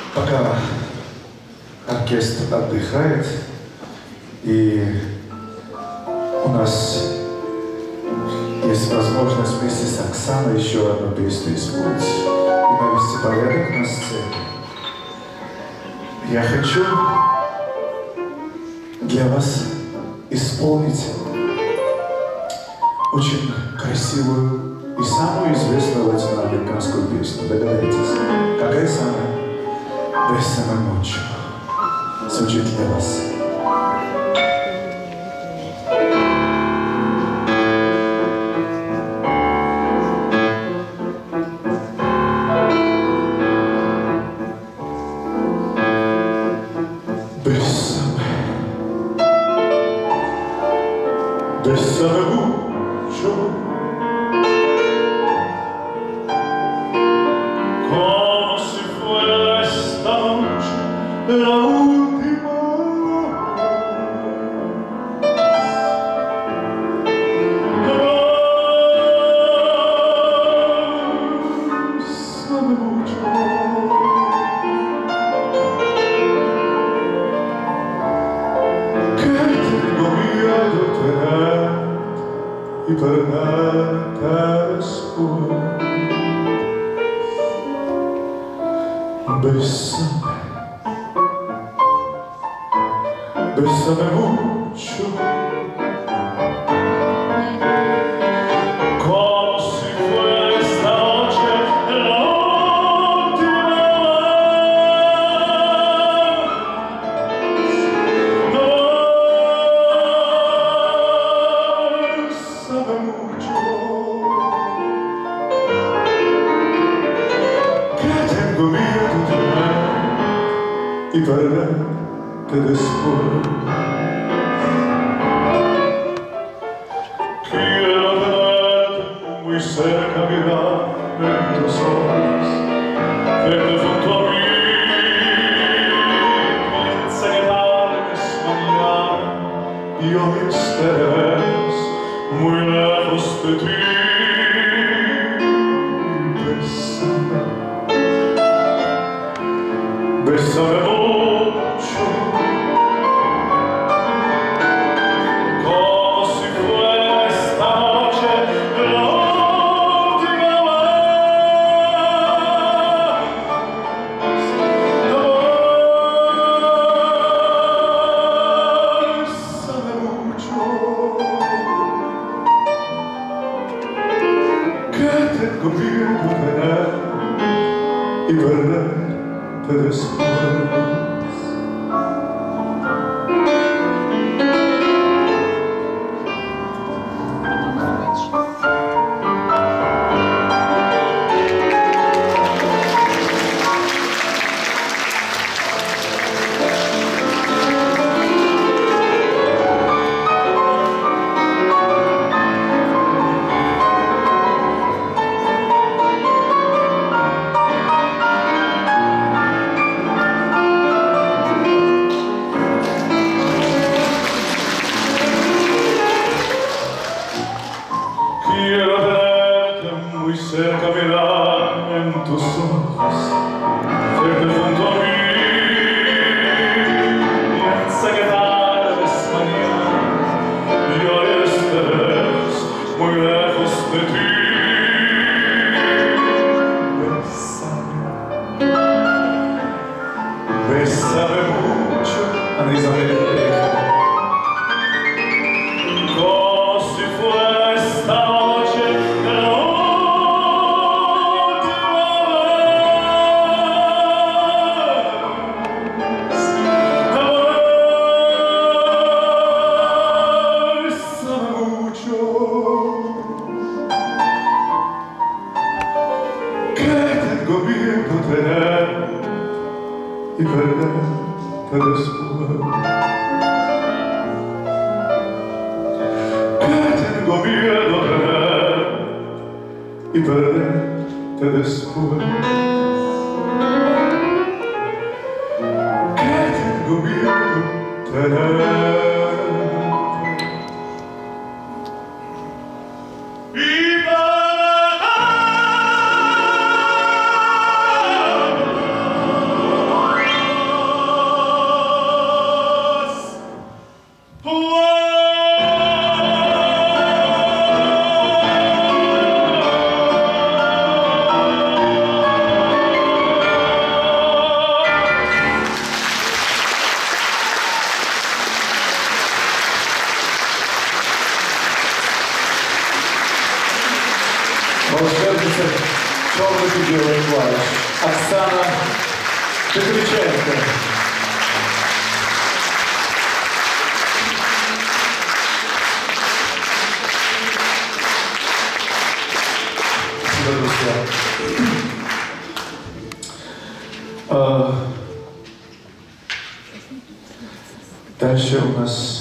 Пока оркестр отдыхает, и у нас есть возможность вместе с Оксаной еще одну песню исполнить и навести порядок на сцене. Я хочу для вас исполнить очень красивую и самую известную латиноамериканскую песню. Догадайтесь, какая самая? «Bésame mucho» звучит для вас. Bésame mucho, como si fuera esta noche la última. Bésame mucho, que tengo miedo tener y perderte después. Bésame, bésame mucho, como si fuera esta noche la última vez. Bésame mucho, que tengo miedo de tener y perderte después. Quiero tenerte muy cerca, mirar en tus ojos, verte junto a mí, piensa que tal vez mañana yo estaré muy lejos de ti. Bésame, bésame mucho, como si fuera esta noche la última vez. Bésame mucho, que tengo miedo de tener y perderte después. Quiero tenerte muy cerca, mirar en tus ojos, verte junto a mí, piensa que tal vez mañana yo estaré muy lejos de ti. Bésame, bésame mucho, Ana Isabel. Como si fuera esta noche la última vez. Bésame mucho, que tengo miedo de tener y perderte después. Que tengo miedo de tener y perderte después. Que tengo miedo de tener y perderte. волшебница черных и белых клавиш Оксана Петриченко. Друзья. Дальше у нас